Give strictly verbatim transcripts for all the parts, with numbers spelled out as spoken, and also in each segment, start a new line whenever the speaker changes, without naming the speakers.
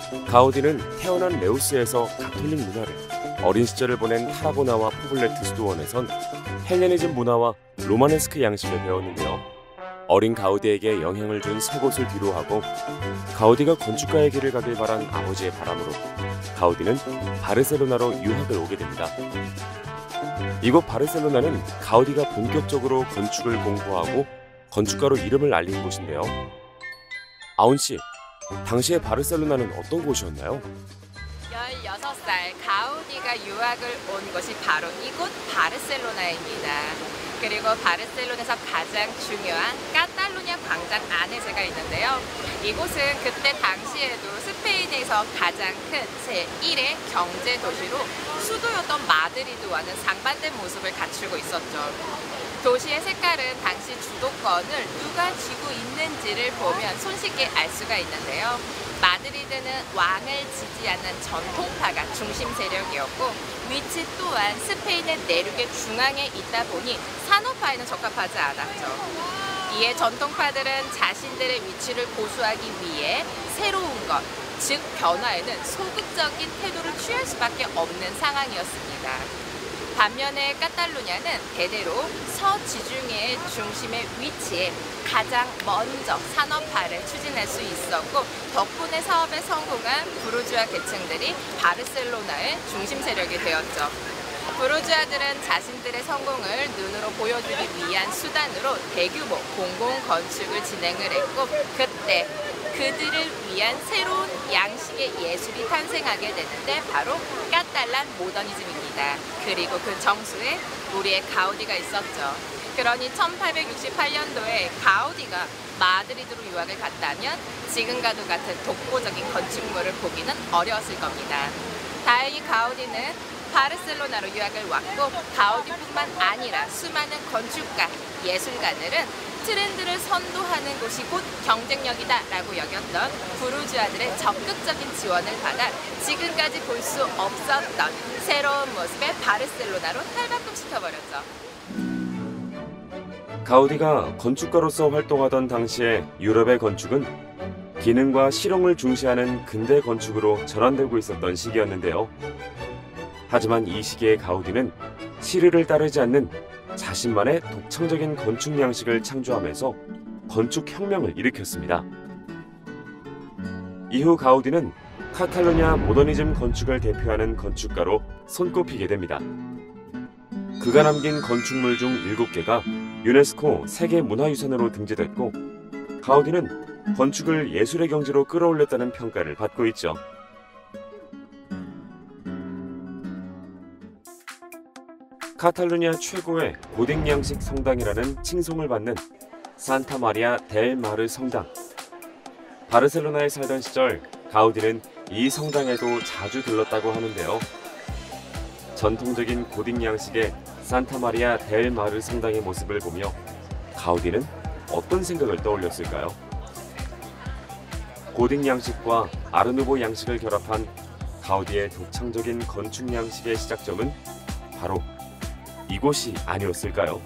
가우디는 태어난 레우스에서 가톨릭 문화를, 어린 시절을 보낸 타라고나와 포블레트 수도원에선 헬레니즘 문화와 로마네스크 양식을 배웠는데요. 어린 가우디에게 영향을 준 세 곳을 뒤로하고 가우디가 건축가의 길을 가길 바란 아버지의 바람으로 가우디는 바르셀로나로 유학을 오게 됩니다. 이곳 바르셀로나는 가우디가 본격적으로 건축을 공부하고 건축가로 이름을 알린 곳인데요. 아운 씨, 당시의 바르셀로나는 어떤 곳이었나요?
열여섯 살 가우디가 유학을 온 곳이 바로 이곳 바르셀로나입니다. 그리고 바르셀로나에서 가장 중요한 카탈루냐 광장 안에 제가 있는데요. 이곳은 그때 당시에도 스페인에서 가장 큰 제일의 경제 도시로 수도였던 마드리드와는 상반된 모습을 갖추고 있었죠. 도시의 색깔은 당시 주도권을 누가 쥐고 있는지를 보면 손쉽게 알 수가 있는데요. 마드리드는 왕을 지지하는 전통파가 중심 세력이었고 위치 또한 스페인의 내륙의 중앙에 있다 보니 산업화에는 적합하지 않았죠. 이에 전통파들은 자신들의 위치를 고수하기 위해 새로운 것, 즉 변화에는 소극적인 태도를 취할 수밖에 없는 상황이었습니다. 반면에 카탈루냐는 대대로 서지중해 중심의 위치에 가장 먼저 산업화를 추진할 수 있었고 덕분에 사업에 성공한 부르주아 계층들이 바르셀로나의 중심 세력이 되었죠. 부르주아들은 자신들의 성공을 눈으로 보여주기 위한 수단으로 대규모 공공건축을 진행을 했고 그때 그들을 위한 새로운 양식의 예술이 탄생하게 되는데 바로 카탈란 모더니즘입니다. 그리고 그 정수에 우리의 가우디가 있었죠. 그러니 천팔백육십팔 년도에 가우디가 마드리드로 유학을 갔다면 지금과도 같은 독보적인 건축물을 보기는 어려웠을 겁니다. 다행히 가우디는 바르셀로나로 유학을 왔고 가우디뿐만 아니라 수많은 건축가, 예술가들은 트렌드를 선도하는 곳이 곧 경쟁력이다 라고 여겼던 부르주아들의 적극적인 지원을 받아 지금까지 볼 수 없었던 새로운 모습의 바르셀로나로 탈바꿈시켜버렸죠.
가우디가 건축가로서 활동하던 당시에 유럽의 건축은 기능과 실용을 중시하는 근대 건축으로 전환되고 있었던 시기였는데요. 하지만 이 시기의 가우디는 시류를 따르지 않는 자신만의 독창적인 건축 양식을 창조하면서 건축 혁명을 일으켰습니다. 이후 가우디는 카탈루냐 모더니즘 건축을 대표하는 건축가로 손꼽히게 됩니다. 그가 남긴 건축물 중 일곱 개가 유네스코 세계문화유산으로 등재됐고 가우디는 건축을 예술의 경지로 끌어올렸다는 평가를 받고 있죠. 카탈루냐 최고의 고딕 양식 성당이라는 칭송을 받는 산타 마리아 델 마르 성당. 바르셀로나에 살던 시절 가우디는 이 성당에도 자주 들렀다고 하는데요. 전통적인 고딕 양식의 산타 마리아 델 마르 성당의 모습을 보며 가우디는 어떤 생각을 떠올렸을까요? 고딕 양식과 아르누보 양식을 결합한 가우디의 독창적인 건축 양식의 시작점은 바로 이곳이 아니었을까요?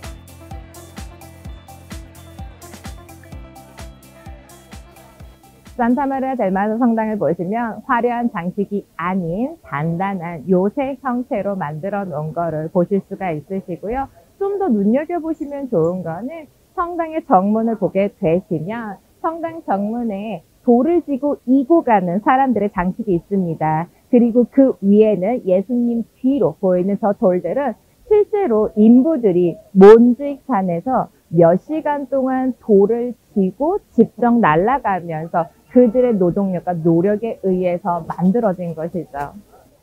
산타마리아 델 마르 성당을 보시면 화려한 장식이 아닌 단단한 요새 형태로 만들어 놓은 거를 보실 수가 있으시고요. 좀 더 눈여겨보시면 좋은 거는 성당의 정문을 보게 되시면 성당 정문에 돌을 지고 이고 가는 사람들의 장식이 있습니다. 그리고 그 위에는 예수님 뒤로 보이는 저 돌들은 실제로 인부들이 몬드익산에서 몇 시간 동안 돌을 지고 직접 날아가면서 그들의 노동력과 노력에 의해서 만들어진 것이죠.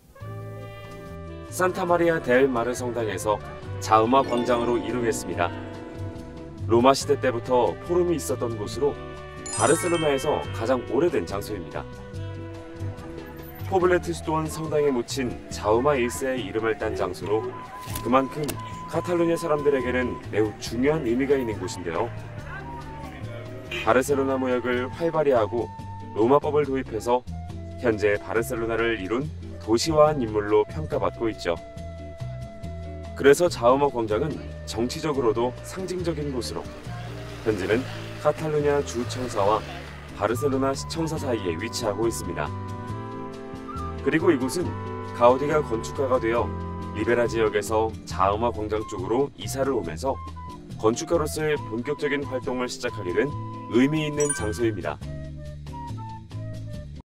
산타 마리아 델 마르 성당에서 자우마 광장으로 이루겠습니다. 로마 시대 때부터 포럼이 있었던 곳으로 바르셀로나에서 가장 오래된 장소입니다. 포블레트 수도원 성당에 묻힌 자우마 일 세의 이름을 딴 장소로 그만큼 카탈루냐 사람들에게는 매우 중요한 의미가 있는 곳인데요. 바르셀로나 무역을 활발히 하고 로마법을 도입해서 현재 바르셀로나를 이룬 도시화한 인물로 평가받고 있죠. 그래서 자우마 광장은 정치적으로도 상징적인 곳으로 현재는 카탈루냐 주청사와 바르셀로나 시청사 사이에 위치하고 있습니다. 그리고 이곳은 가우디가 건축가가 되어 리베라 지역에서 자음화 광장 쪽으로 이사를 오면서 건축가로서의 본격적인 활동을 시작하게 된 의미 있는 장소입니다.